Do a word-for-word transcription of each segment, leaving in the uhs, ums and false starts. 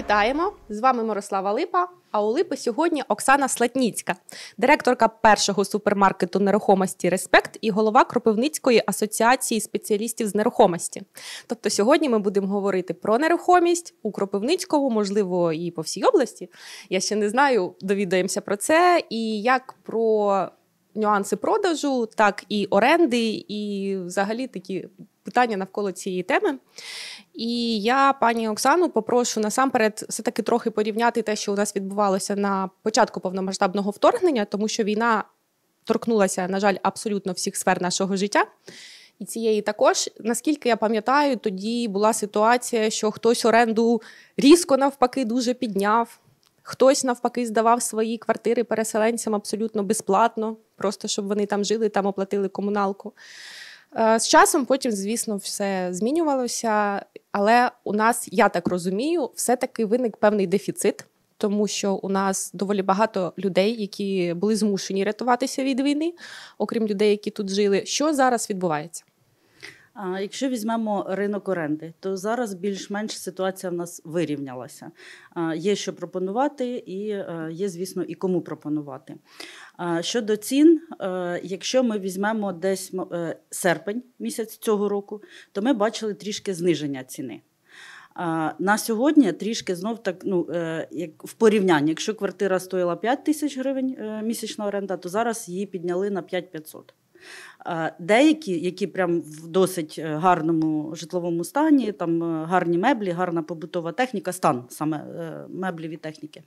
Вітаємо! З вами Мирослава Липа, а у Липи сьогодні Оксана Слатніцька, директорка першого супермаркету нерухомості «Респект» і голова Кропивницької асоціації спеціалістів з нерухомості. Тобто сьогодні ми будемо говорити про нерухомість у Кропивницькому, можливо, і по всій області. Я ще не знаю, довідаємося про це, і як про нюанси продажу, так і оренди, і взагалі такі питання навколо цієї теми. І я, пані Оксану, попрошу насамперед все-таки трохи порівняти те, що у нас відбувалося на початку повномасштабного вторгнення, тому що війна торкнулася, на жаль, абсолютно всіх сфер нашого життя. І цієї також, наскільки я пам'ятаю, тоді була ситуація, що хтось оренду різко навпаки дуже підняв, хтось навпаки здавав свої квартири переселенцям абсолютно безплатно, просто щоб вони там жили, там оплатили комуналку. З часом потім, звісно, все змінювалося, але у нас, я так розумію, все-таки виник певний дефіцит, тому що у нас доволі багато людей, які були змушені рятуватися від війни, окрім людей, які тут жили. Що зараз відбувається? Якщо візьмемо ринок оренди, то зараз більш-менш ситуація в нас вирівнялася. Є що пропонувати і є, звісно, і кому пропонувати. Щодо цін, якщо ми візьмемо десь серпень місяць цього року, то ми бачили трішки зниження ціни. На сьогодні трішки знов так, ну, як в порівнянні, якщо квартира стоїла п'ять тисяч гривень місячна оренда, то зараз її підняли на п'ять тисяч п'ятсот. Деякі, які прям в досить гарному житловому стані, там гарні меблі, гарна побутова техніка, стан саме меблів і техніки,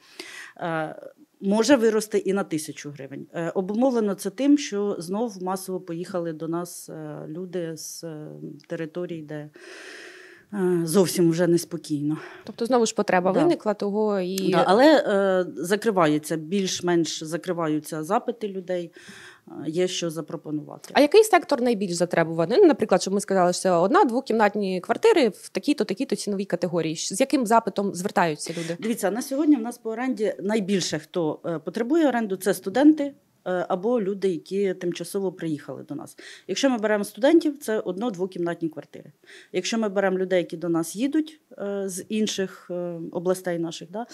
може вирости і на тисячу гривень. Обумовлено це тим, що знов масово поїхали до нас люди з територій, де зовсім вже неспокійно. Тобто знову ж потреба да. виникла того і... Да, але е, закриваються, більш-менш закриваються запити людей, є що запропонувати. А який сектор найбільш затребуваний? Ну, наприклад, щоб ми сказали, що це одна, двокімнатні квартири в такій-то, такій-то ціновій категорії. З яким запитом звертаються люди? Дивіться, на сьогодні в нас по оренді найбільше, хто потребує оренду, це студенти, або люди, які тимчасово приїхали до нас. Якщо ми беремо студентів, це одно-двокімнатні квартири. Якщо ми беремо людей, які до нас їдуть з інших областей наших, да,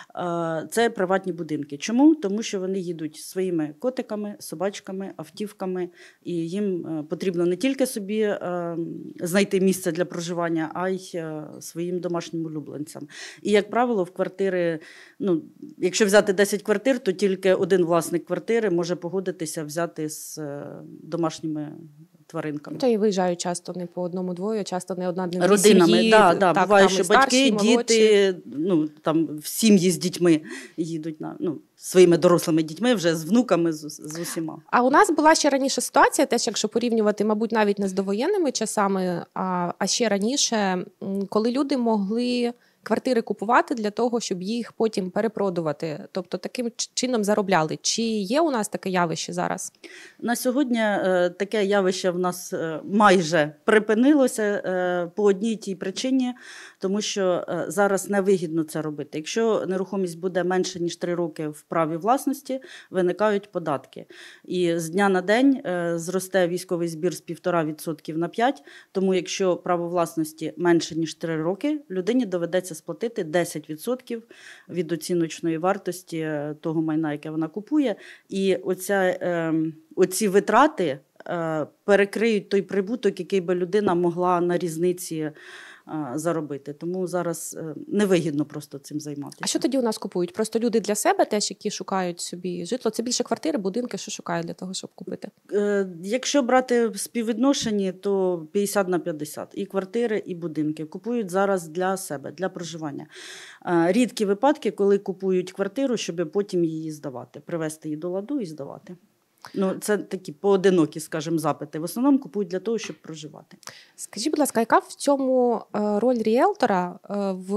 це приватні будинки. Чому? Тому що вони їдуть своїми котиками, собачками, автівками, і їм потрібно не тільки собі знайти місце для проживання, а й своїм домашнім улюбленцям. І, як правило, в квартири, ну, якщо взяти десять квартир, то тільки один власник квартири може погодитися взяти з домашніми тваринками. Та і виїжджають часто не по одному-двоє, а часто не одна дві родинами, сім'ї. Да, да, так, буває, там що старші, батьки, молодші. діти, ну, там, в сім'ї з дітьми їдуть, на, ну, своїми дорослими дітьми, вже з внуками, з, з усіма. А у нас була ще раніше ситуація, теж якщо порівнювати, мабуть, навіть не з довоєнними часами, а, а ще раніше, коли люди могли квартири купувати для того, щоб їх потім перепродувати. Тобто таким чином заробляли. Чи є у нас таке явище зараз? На сьогодні е, таке явище в нас е, майже припинилося е, по одній тій причині, тому що е, зараз невигідно це робити. Якщо нерухомість буде менше, ніж три роки в праві власності, виникають податки. І з дня на день е, зросте військовий збір з півтора відсотка на п'ять відсотків, тому якщо право власності менше, ніж три роки, людині доведеться сплатити десять відсотків від оціночної вартості того майна, яке вона купує. І оця, е, оці витрати е, перекриють той прибуток, який би людина могла на різниці е, заробити. Тому зараз е, невигідно просто цим займатися. А що тоді у нас купують? Просто люди для себе теж, які шукають собі житло? Це більше квартири, будинки, що шукають для того, щоб купити? Е, якщо брати в співвідношенні, то п'ятдесят на п'ятдесят. І квартири, і будинки. Купують зараз для себе, для проживання. Е, рідкі випадки, коли купують квартиру, щоб потім її здавати. Привести її до ладу і здавати. Ну, це такі поодинокі, скажімо, запити. В основному купують для того, щоб проживати. Скажіть, будь ласка, яка в цьому роль ріелтора в,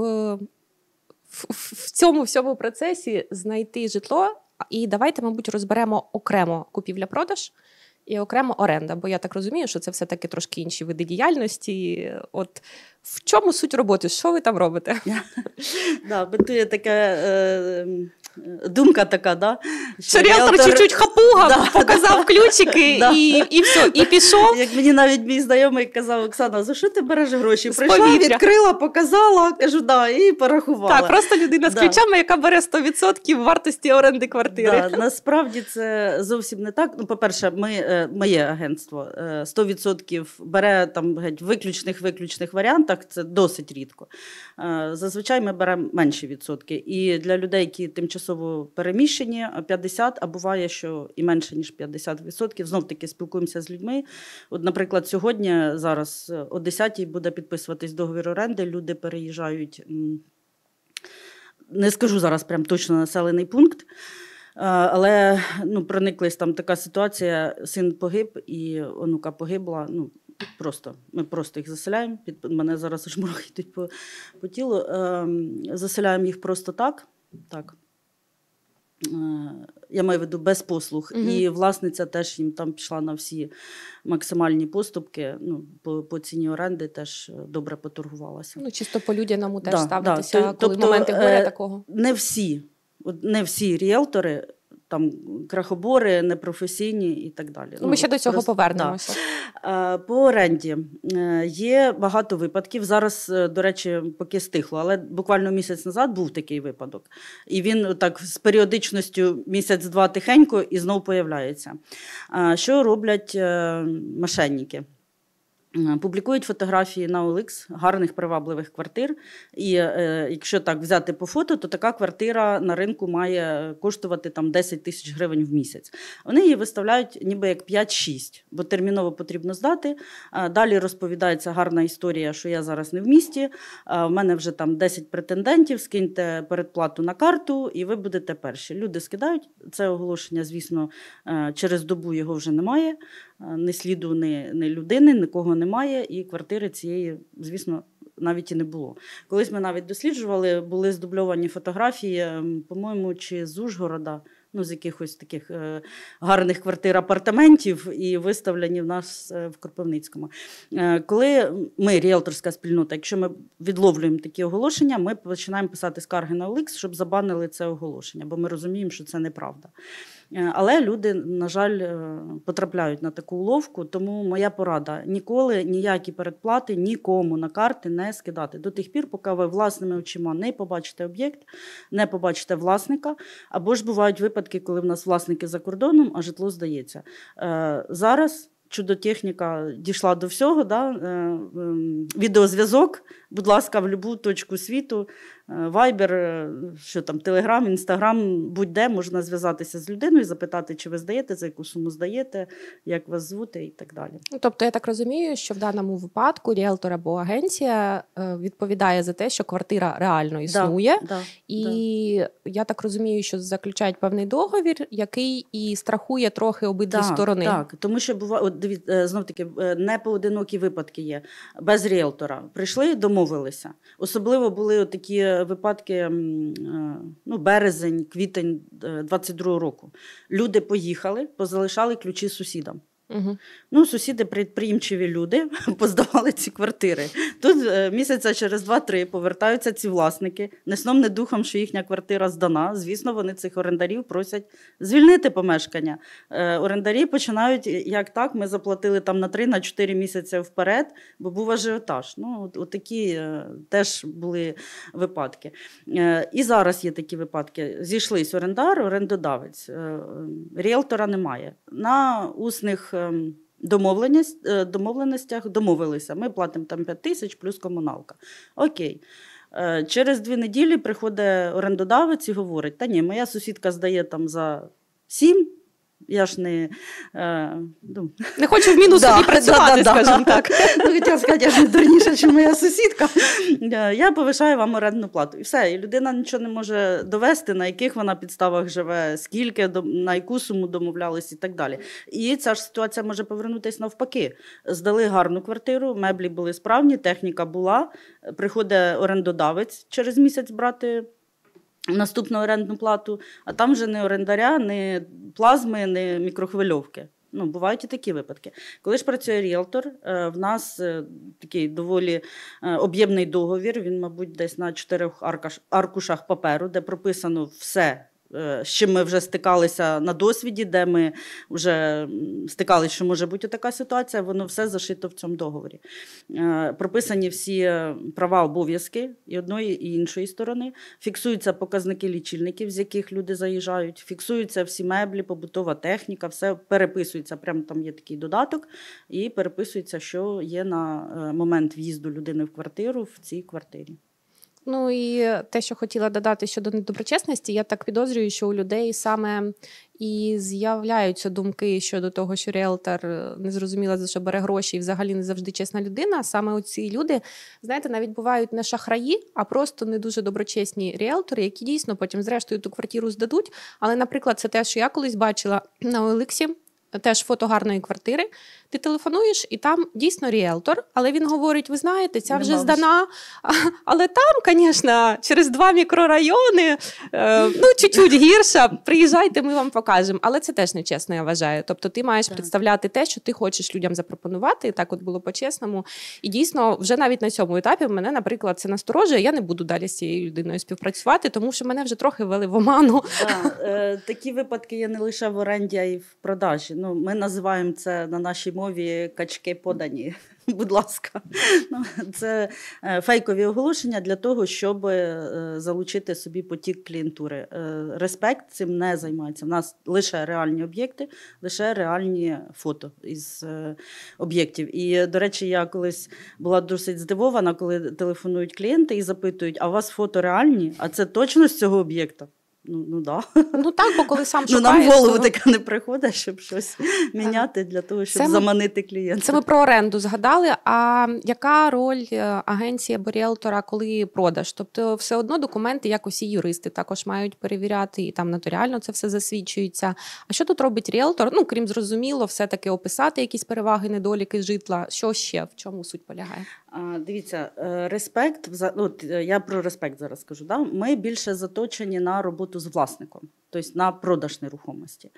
в, в цьому всьому процесі знайти житло? І давайте, мабуть, розберемо окремо купівля-продаж і окремо оренда. Бо я так розумію, що це все-таки трошки інші види діяльності. От В чому суть роботи? Що ви там робите? Да, битує така е, думка така, да? Що ріелтор чуть-чуть хапуга, да, показав ключики да. і, і все, і пішов. Як мені навіть мій знайомий казав: Оксана, за що ти береш гроші? Прийшла, відкрила, показала, кажу, да, і порахувала. Так, просто людина з да. ключами, яка бере сто відсотків вартості оренди квартири. Да, насправді це зовсім не так. Ну, по-перше, ми, моє агентство сто відсотків бере там геть виключних-виключних варіантах, це досить рідко. Зазвичай ми беремо менші відсотки. І для людей, які тимчасово переміщені, п'ятдесят, а буває, що і менше, ніж п'ятдесят відсотків. Знов-таки спілкуємося з людьми. От, наприклад, сьогодні, зараз о десятій буде підписуватись договір оренди, люди переїжджають, не скажу зараз прям точно населений пункт, але ну, прониклась там така ситуація, син погиб і онука погибла, ну, Просто, ми просто їх заселяємо, під мене зараз аж мурахи йдуть по, по тілу, е, заселяємо їх просто так, так. Е, я маю в виду без послуг, угу. І власниця теж їм там пішла на всі максимальні поступки, ну, по, по ціні оренди теж добре поторгувалася. Ну, чисто по-людяному теж да, ставитися, да. коли тобто, моменти горя такого. Не всі, не всі ріелтори, там крахобори, непрофесійні і так далі. Ну, ми ще до цього просто повернемося. Да. По оренді є багато випадків. Зараз, до речі, поки стихло, але буквально місяць назад був такий випадок. І він так з періодичністю місяць-два тихенько і знов появляється. Що роблять мошенники? Публікують фотографії на о ел ікс гарних привабливих квартир. І е, якщо так взяти по фото, то така квартира на ринку має коштувати там десять тисяч гривень в місяць. Вони її виставляють ніби як п'ять-шість, бо терміново потрібно здати. А далі розповідається гарна історія, що я зараз не в місті, а в мене вже там десять претендентів, скиньте передплату на карту і ви будете перші. Люди скидають. Це оголошення, звісно, через добу його вже немає. Ні сліду, ні, ні людини, нікого немає, і квартири цієї, звісно, навіть і не було. Колись ми навіть досліджували, були здубльовані фотографії, по-моєму, чи з Ужгорода, ну, з якихось таких е, гарних квартир-апартаментів, і виставлені в нас е, в Кропивницькому. Е, коли ми, ріелторська спільнота, якщо ми відловлюємо такі оголошення, ми починаємо писати скарги на о ел ікс, щоб забанили це оголошення, бо ми розуміємо, що це неправда. Е, але люди, на жаль, е, потрапляють на таку уловку, тому моя порада – ніколи ніякі передплати нікому на карти не скидати. До тих пір, поки ви власними очима не побачите об'єкт, не побачите власника, або ж бувають випадки, коли в нас власники за кордоном, а житло здається. Е, зараз чудотехніка дійшла до всього, да? е, е, відеозв'язок, будь ласка, в будь-яку точку світу, Вайбер, що там, Телеграм, Інстаграм, будь-де можна зв'язатися з людиною, запитати, чи ви здаєте, за яку суму здаєте, як вас звути і так далі. Тобто я так розумію, що в даному випадку ріелтор або агенція відповідає за те, що квартира реально існує, да, да, і да. Я так розумію, що заключають певний договір, який і страхує трохи обидві так, сторони. Так, тому що буває, от дивіться, знов-таки, непоодинокі випадки є, без ріелтора. Прийшли, домовилися. Особливо були такі випадки, ну, березень, квітень двадцять другого року. Люди поїхали, позалишали ключі сусідам. Угу. Ну, сусіди підприємчиві люди поздавали ці квартири. Тут місяця через два-три повертаються ці власники, не сном, не духом, що їхня квартира здана. Звісно, вони цих орендарів просять звільнити помешкання. Е, орендарі починають, як так, ми заплатили там на три, на чотири місяці вперед, бо був ажіотаж. Ну, от, от такі е, теж були випадки. Е, і зараз є такі випадки. Зійшлись орендар, орендодавець. Е, ріелтора немає. На усних домовленостях домовилися. Ми платимо там п'ять тисяч плюс комуналка. Окей. Через дві неділі приходить орендодавець і говорить, та ні, моя сусідка здає там за сім, я ж не... Е, ну. Не хочу в мінус собі працювати, да, скажімо да. так. Ну, хотіла сказати, я ж не дурніша, ніж моя сусідка. Я повишаю вам орендну плату. І все. І людина нічого не може довести, на яких вона підставах живе, скільки, на яку суму домовлялись і так далі. І ця ж ситуація може повернутися навпаки. Здали гарну квартиру, меблі були справні, техніка була, приходить орендодавець через місяць брати наступну орендну плату, а там вже не орендаря, не плазми, не мікрохвильовки. Ну, бувають і такі випадки. Коли ж працює ріелтор, в нас такий доволі об'ємний договір, він, мабуть, десь на чотирьох аркушах паперу, де прописано все, з чим ми вже стикалися на досвіді, де ми вже стикалися, що може бути така ситуація, воно все зашито в цьому договорі. Прописані всі права, обов'язки і одної, і іншої сторони, фіксуються показники лічильників, з яких люди заїжджають, фіксуються всі меблі, побутова техніка, все переписується, прямо там є такий додаток, і переписується, що є на момент в'їзду людини в квартиру в цій квартирі. Ну і те, що хотіла додати щодо недоброчесності, я так підозрюю, що у людей саме і з'являються думки щодо того, що ріелтор незрозуміло за що бере гроші і взагалі не завжди чесна людина. Саме оці люди, знаєте, навіть бувають не шахраї, а просто не дуже доброчесні ріелтори, які дійсно потім зрештою ту квартиру здадуть. Але, наприклад, це те, що я колись бачила на о ел ікс, теж фото гарної квартири, ти телефонуєш, і там дійсно ріелтор, але він говорить, ви знаєте, ця вже здана, але там, звісно, через два мікрорайони, ну, чуть-чуть гірше, приїжджайте, ми вам покажемо. Але це теж нечесно, я вважаю. Тобто ти маєш так представляти те, що ти хочеш людям запропонувати, і так от було по-чесному. І дійсно, вже навіть на цьому етапі мене, наприклад, це насторожує, я не буду далі з цією людиною співпрацювати, тому що мене вже трохи ввели в оману. Так, е, такі випадки є не лише в оренді, а й в продажі. Ну, ми називаємо це на нашій мові качки подані. Будь ласка. Ну, це фейкові оголошення для того, щоб залучити собі потік клієнтури. Респект цим не займається. У нас лише реальні об'єкти, лише реальні фото із об'єктів. І, до речі, я колись була досить здивована, коли телефонують клієнти і запитують, а у вас фото реальні? А це точно з цього об'єкта? Ну, ну, да. Ну так, бо коли сам шукаєш... Ну, нам в голову то... таке не приходить, щоб щось міняти для того, щоб це заманити клієнта. Це ми про оренду згадали. А яка роль агенції або ріелтора, коли продаж? Тобто все одно документи, як усі юристи, також мають перевіряти, і там нотаріально це все засвідчується. А що тут робить ріелтор? Ну, крім зрозуміло, все-таки описати якісь переваги, недоліки житла. Що ще? В чому суть полягає? А, дивіться, респект, от я про респект зараз скажу. Да? Ми більше заточені на роботу з власником, тобто на продаж нерухомості.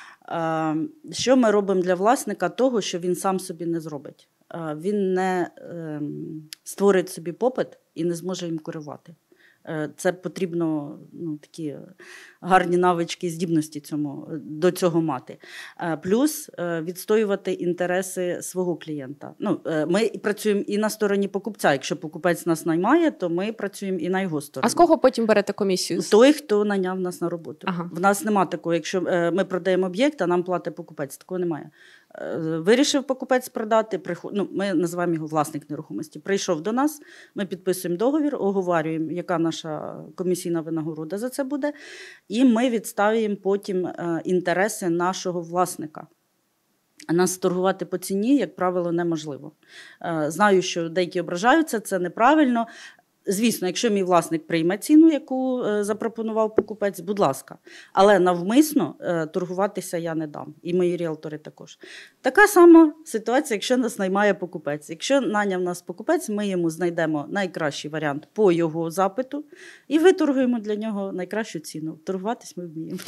Що ми робимо для власника того, що він сам собі не зробить? Він не створить собі попит і не зможе їм керувати. Це потрібно ну, такі гарні навички, здібності цьому, до цього мати. Плюс відстоювати інтереси свого клієнта. Ну, ми працюємо і на стороні покупця. Якщо покупець нас наймає, то ми працюємо і на його стороні. А з кого потім берете комісію? Той, хто наняв нас на роботу. Ага. В нас немає такого, якщо ми продаємо об'єкт, а нам платить покупець. Такого немає. Вирішив покупець продати, приход... ну, ми називаємо його власник нерухомості. Прийшов до нас, ми підписуємо договір, оговорюємо, яка наша комісійна винагорода за це буде, і ми відставимо потім інтереси нашого власника. Нас торгувати по ціні, як правило, неможливо. Знаю, що деякі ображаються, це неправильно. Звісно, якщо мій власник прийме ціну, яку е, запропонував покупець, будь ласка. Але навмисно е, торгуватися я не дам. І мої ріелтори також. Така сама ситуація, якщо нас наймає покупець. Якщо наняв нас покупець, ми йому знайдемо найкращий варіант по його запиту і виторгуємо для нього найкращу ціну. Торгуватись ми вміємо.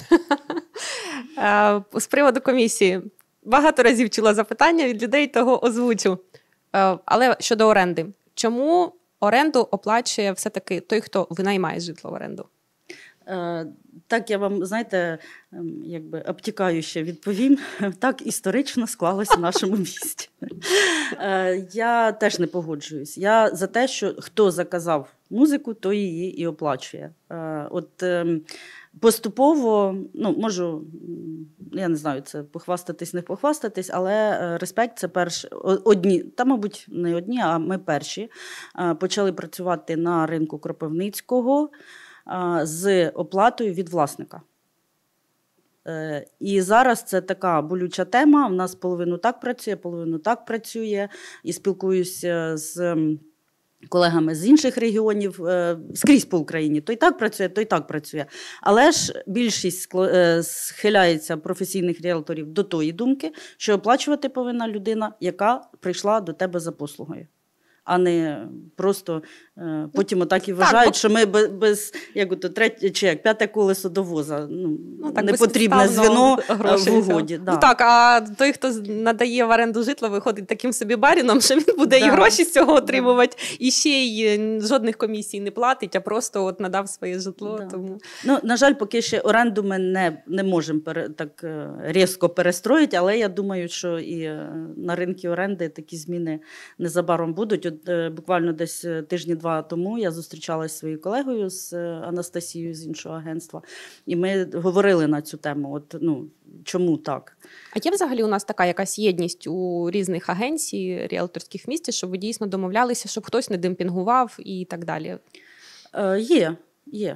З приводу комісії. Багато разів чула запитання від людей, того озвучу. Але щодо оренди. Чому оренду оплачує все-таки той, хто винаймає житло в оренду? Е, так, я вам, знаєте, якби обтікающе відповім. Так історично склалося в нашому місті. Е, я теж не погоджуюсь. Я за те, що хто заказав музику, той її і оплачує. Е, от е, поступово, ну, можу, я не знаю, це похвастатись, не похвастатись, але респект – це перш, одні, та, мабуть, не одні, а ми перші, почали працювати на ринку Кропивницького з оплатою від власника. І зараз це така болюча тема, в нас половину так працює, половину так працює, і спілкуюся з колегами з інших регіонів, скрізь по Україні. То й так працює, то й так працює. Але ж більшість схиляється професійних ріелторів до тої думки, що оплачувати повинна людина, яка прийшла до тебе за послугою. а не просто е, потім отак і вважають, так, що ми без, без як ото, третє, чи як, п'яте колесо до воза, ну, ну так, непотрібне звіно в угоді. Да. Ну так, а той, хто надає в оренду житло, виходить таким собі баріном, що він буде да. і гроші з цього отримувати, да. і ще й жодних комісій не платить, а просто от надав своє житло. Да. Тому... Ну, на жаль, поки ще оренду ми не, не можемо пере, так різко перестроїти, але я думаю, що і на ринку оренди такі зміни незабаром будуть. От буквально десь тижні-два тому я зустрічалася зі своєю колегою, з Анастасією з іншого агентства, і ми говорили на цю тему. От, ну, чому так? А є взагалі у нас така якась єдність у різних агенцій, ріелторських в місті, щоб ви дійсно домовлялися, щоб хтось не демпінгував і так далі? Е, є, є.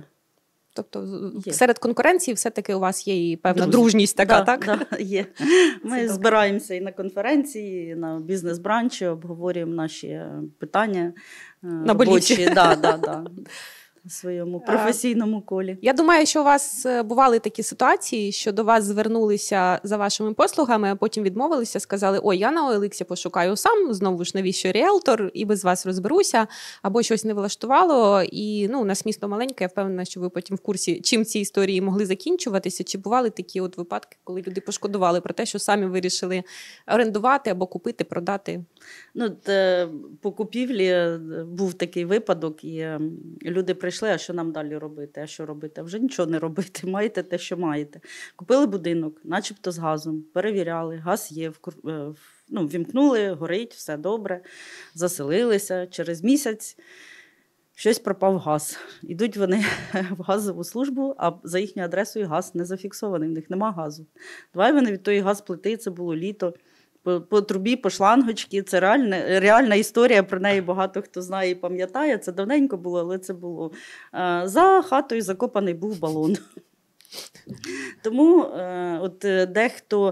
Тобто є. Серед конкуренції все-таки у вас є і певна Друзі. дружність така, да, так? Да, є. Ми Це збираємося і на конференції, і на бізнес-бранчі, обговорюємо наші питання. На боліті. Да, да, да. В своєму професійному колі. Я думаю, що у вас бували такі ситуації, що до вас звернулися за вашими послугами, а потім відмовилися, сказали, ой, я на о ел ікс пошукаю сам, знову ж навіщо ріелтор, і без вас розберуся, або щось не влаштувало, і ну, у нас місто маленьке, я впевнена, що ви потім в курсі, чим ці історії могли закінчуватися, чи бували такі от випадки, коли люди пошкодували про те, що самі вирішили орендувати або купити, продати? Ну, те, по купівлі був такий випадок, і люди прийшли, а що нам далі робити, а що робити? А вже нічого не робити, маєте те, що маєте. Купили будинок, начебто з газом, перевіряли, газ є, ну, вімкнули, горить, все добре, заселилися, через місяць щось пропав газ. Ідуть вони в газову службу, а за їхньою адресою газ не зафіксований, в них нема газу. Давай вони від тої газплити, це було літо, По, по трубі, по шлангочці. Це реальна, реальна історія, про неї багато хто знає і пам'ятає. Це давненько було, але це було. За хатою закопаний був балон. Тому от дехто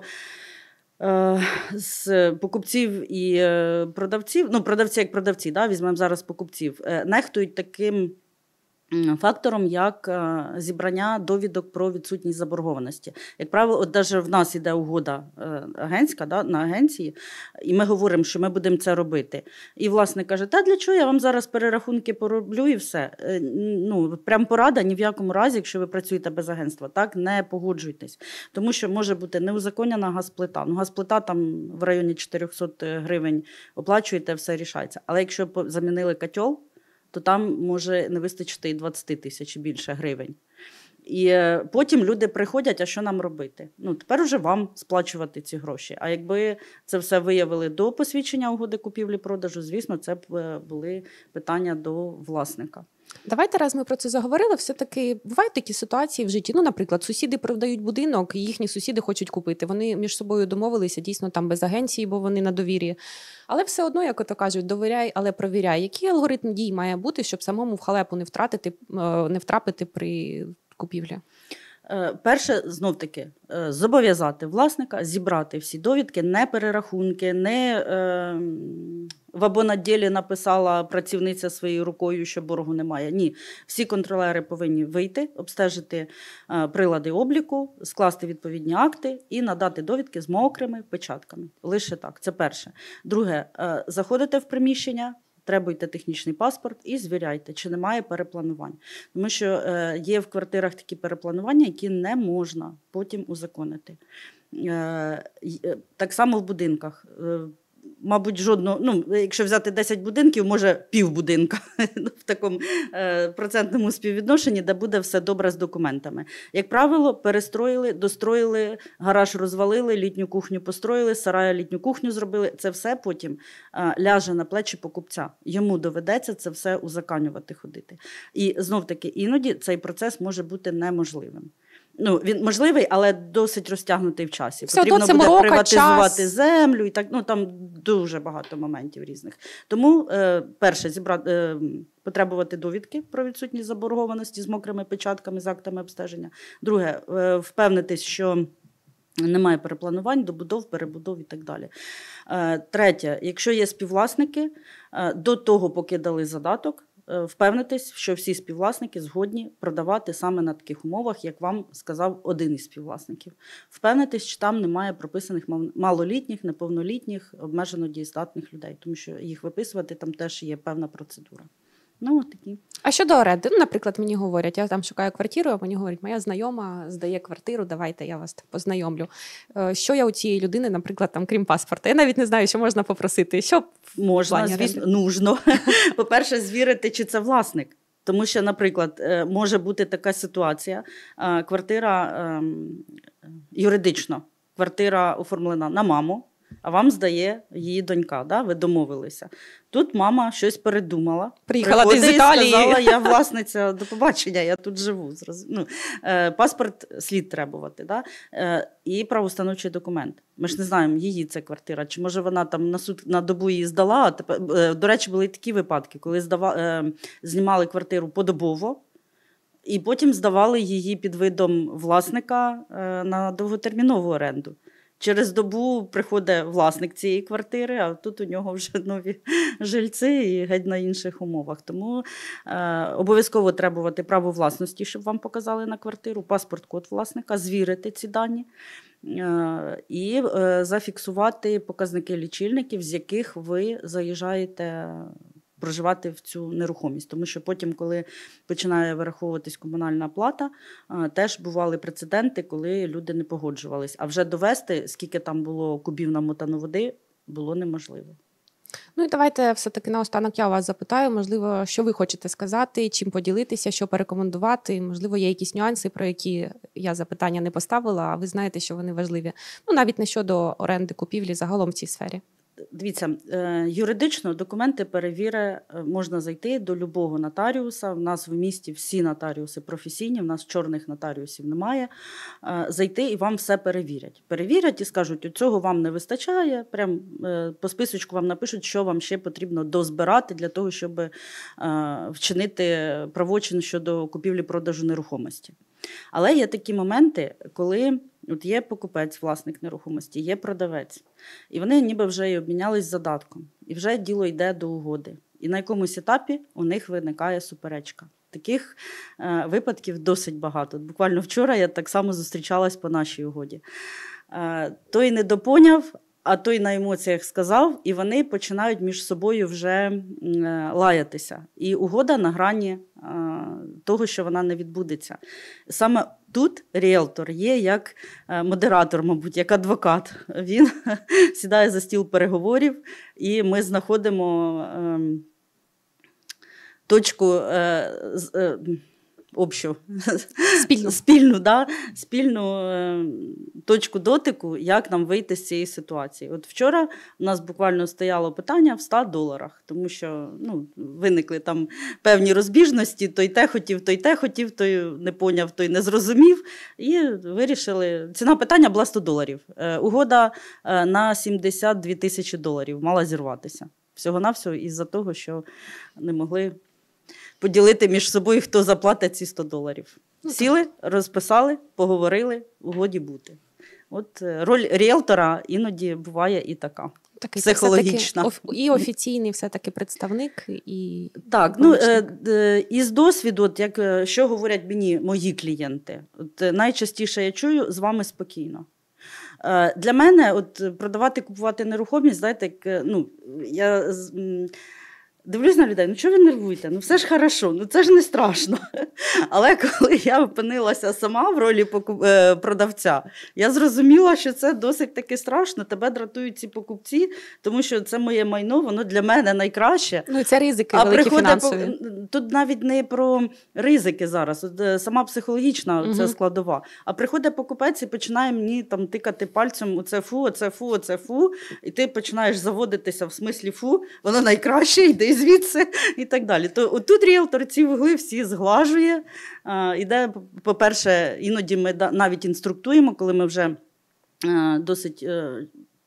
з покупців і продавців, ну продавці як продавці, да, візьмемо зараз покупців, нехтують таким фактором, як зібрання довідок про відсутність заборгованості. Як правило, от навіть в нас іде угода агентська, да, на агенції, і ми говоримо, що ми будемо це робити. І власник каже, та для чого я вам зараз перерахунки пороблю і все. Ну, прям порада, ні в якому разі, якщо ви працюєте без агентства, так, не погоджуйтесь. Тому що може бути неузаконена газплита. Ну, газплита там в районі чотириста гривень оплачуєте, все рішається. Але якщо замінили котел, то там може не вистачити і двадцять тисяч більше гривень. І потім люди приходять, а що нам робити? Ну, тепер вже вам сплачувати ці гроші. А якби це все виявили до посвідчення угоди купівлі-продажу, звісно, це б були питання до власника. Давайте, раз ми про це заговорили, все-таки бувають такі ситуації в житті. Ну, наприклад, сусіди продають будинок, і їхні сусіди хочуть купити. Вони між собою домовилися, дійсно, там без агенції, бо вони на довір'ї. Але все одно, як ото кажуть, довіряй, але провіряй. Який алгоритм дій має бути, щоб самому в халепу не втратити, не втрапити при купівлі? Перше, знов-таки, зобов'язати власника зібрати всі довідки, не перерахунки, не е, в абонадділі написала працівниця своєю рукою, що боргу немає. Ні, всі контролери повинні вийти, обстежити е, прилади обліку, скласти відповідні акти і надати довідки з мокрими печатками. Лише так, це перше. Друге, е, заходите в приміщення, требуйте технічний паспорт і звіряйте, чи немає перепланувань. Тому що е, є в квартирах такі перепланування, які не можна потім узаконити. Е, так само в будинках. Е, мабуть, жодного, ну, якщо взяти десять будинків, може пів будинка в такому е, процентному співвідношенні, де буде все добре з документами. Як правило, перестроїли, достроїли, гараж розвалили, літню кухню построїли, сарая літню кухню зробили. Це все потім е, ляже на плечі покупця. Йому доведеться це все узаканювати, ходити. І знов-таки, іноді цей процес може бути неможливим. Ну, він можливий, але досить розтягнутий в часі. Все Потрібно буде морока, час. приватизувати землю, і так, ну, там дуже багато моментів різних. Тому, е, перше, зібрати, е, потребувати довідки про відсутність заборгованості з мокрими печатками, з актами обстеження. Друге, е, впевнитись, що немає перепланувань, добудов, перебудов і так далі. Е, третє, якщо є співвласники, е, до того, поки дали задаток, впевнитись, що всі співвласники згодні продавати саме на таких умовах, як вам сказав один із співвласників. Впевнитись, чи там немає прописаних малолітніх, неповнолітніх, обмежено дієздатних людей, тому що їх виписувати там теж є певна процедура. Ну, от такі. А щодо оренди, ну, наприклад, мені говорять, я там шукаю квартиру, а мені говорять, моя знайома здає квартиру, давайте я вас познайомлю. Що я у цієї людини, наприклад, там, крім паспорта? Я навіть не знаю, що можна попросити. Що можна, звісно, нужно. По-перше, звірити, чи це власник. Тому що, наприклад, може бути така ситуація, квартира юридично, квартира оформлена на маму, а вам здає її донька, да? Ви домовилися. Тут мама щось передумала. Приїхала десь з Італії. І сказала, я власниця, до побачення, я тут живу. Ну, е, паспорт слід требувати, да? е, і правоустановчий документ. Ми ж не знаємо, її це квартира, чи може вона там на суд на добу її здала. А тепер, е, до речі, були такі випадки, коли здава, е, знімали квартиру подобово, і потім здавали її під видом власника е, на довготермінову оренду. Через добу приходить власник цієї квартири, а тут у нього вже нові жильці і геть на інших умовах. Тому е, обов'язково требувати право власності, щоб вам показали на квартиру, паспорт-код власника, звірити ці дані е, і е, зафіксувати показники лічильників, з яких ви заїжджаєте проживати в цю нерухомість. Тому що потім, коли починає вираховуватись комунальна плата, теж бували прецеденти, коли люди не погоджувались. А вже довести, скільки там було кубів намотано води, було неможливо. Ну і давайте все-таки наостанок я вас запитаю, можливо, що ви хочете сказати, чим поділитися, що порекомендувати, можливо, є якісь нюанси, про які я запитання не поставила, а ви знаєте, що вони важливі. Ну, навіть не щодо оренди, купівлі, загалом в цій сфері. Дивіться, юридично документи перевіри можна зайти до любого нотаріуса. У нас в місті всі нотаріуси професійні, в нас чорних нотаріусів немає. Зайти і вам все перевірять. Перевірять і скажуть, цього вам не вистачає, прям по списочку вам напишуть, що вам ще потрібно дозбирати для того, щоб вчинити правочин щодо купівлі-продажу нерухомості. Але є такі моменти, коли от є покупець, власник нерухомості, є продавець, і вони ніби вже й обмінялись задатком, і вже діло йде до угоди. І на якомусь етапі у них виникає суперечка. Таких е, випадків досить багато. Буквально вчора я так само зустрічалась по нашій угоді. Е, той не допоняв, а той на емоціях сказав, і вони починають між собою вже е, лаятися. І угода на грані е, того, що вона не відбудеться. Саме тут ріелтор є як модератор, мабуть, як адвокат. Він сідає за стіл переговорів, і ми знаходимо е, точку е, е, общу, спільну, спільну, да, спільну е, точку дотику, як нам вийти з цієї ситуації. От вчора у нас буквально стояло питання в ста доларах, тому що ну, виникли там певні розбіжності, той те хотів, той те хотів, той не поняв, той не зрозумів, і вирішили, ціна питання була сто доларів. Е, угода е, на сімдесят дві тисячі доларів мала зірватися. Всього-навсього із-за того, що не могли поділити між собою, хто заплатить ці сто доларів. Сіли, розписали, поговорили, угоді бути. От роль ріелтора іноді буває і така. Такий психологічна. І офіційний все-таки представник, і... Так, ну, е, із досвіду, от як, що говорять мені мої клієнти, от, найчастіше я чую, з вами спокійно. Е, для мене от, продавати, купувати нерухомість, знаєте, як, ну, я... Дивлюсь на людей, ну чого ви нервуєте? Ну все ж хорошо, ну це ж не страшно. Але коли я опинилася сама в ролі продавця, я зрозуміла, що це досить таки страшно. Тебе дратують ці покупці, тому що це моє майно, воно для мене найкраще. Ну і це ризики а великі фінансові. Тут навіть не про ризики зараз, сама психологічна угу. це складова. А приходить покупець і починає мені там тикати пальцем, оце фу, оце фу, оце фу, і ти починаєш заводитися в смислі фу, воно найкраще, йди звідси і так далі. То тут ріелтор ці вугли всі зглажує. Іде, по-перше, іноді ми навіть інструктуємо, коли ми вже досить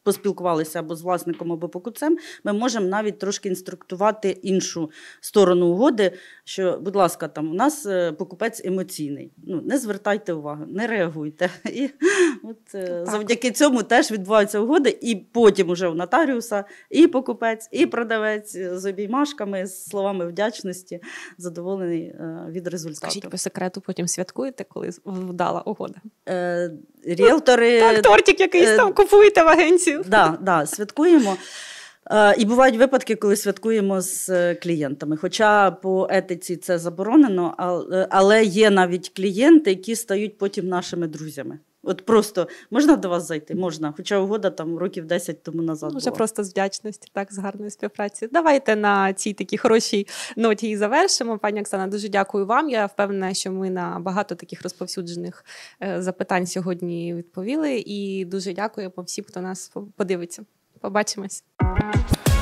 поспілкувалися або з власником, або покупцем, ми можемо навіть трошки інструктувати іншу сторону угоди, що, будь ласка, там у нас покупець емоційний. Ну, не звертайте увагу, не реагуйте. І от завдяки цьому теж відбуваються угоди, і потім уже у нотаріуса і покупець, і продавець з обіймашками, з словами вдячності, задоволений від результату. Скажіть по секрету, потім святкуєте, коли вдала угода? Е, ріелтори... Так, тортик якийсь там купуєте в агенцію. Так, да, да, святкуємо. І бувають випадки, коли святкуємо з клієнтами. Хоча по етиці це заборонено, але є навіть клієнти, які стають потім нашими друзями. От просто можна до вас зайти? Можна. Хоча угода там років десять тому назад була. Вже просто з вдячності, так, з гарної співпраці. Давайте на цій такій хорошій ноті і завершимо. Пані Оксана, дуже дякую вам. Я впевнена, що ми на багато таких розповсюджених запитань сьогодні відповіли. І дуже дякуємо всім, хто нас подивиться. Побачимось.